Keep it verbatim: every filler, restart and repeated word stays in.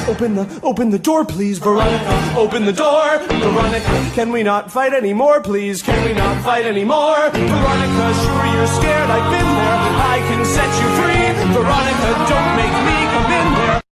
Open the, open the door, please, Veronica. Open the door, Veronica. Can we not fight anymore, please? Can we not fight anymore? Veronica, sure you're scared, I've been there. I